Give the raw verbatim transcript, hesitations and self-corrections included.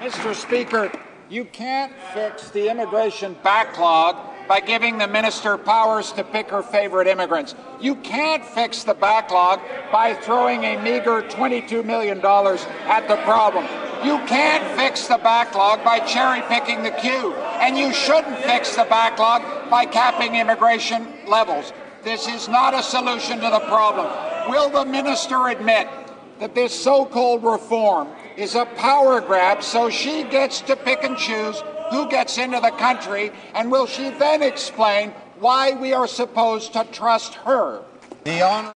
Mister Speaker, you can't fix the immigration backlog by giving the minister powers to pick her favorite immigrants. You can't fix the backlog by throwing a meager twenty-two million dollars at the problem. You can't fix the backlog by cherry-picking the queue, and you shouldn't fix the backlog by capping immigration levels. This is not a solution to the problem. Will the minister admit that this so-called reform is a power grab so she gets to pick and choose who gets into the country, and will she then explain why we are supposed to trust her? The honor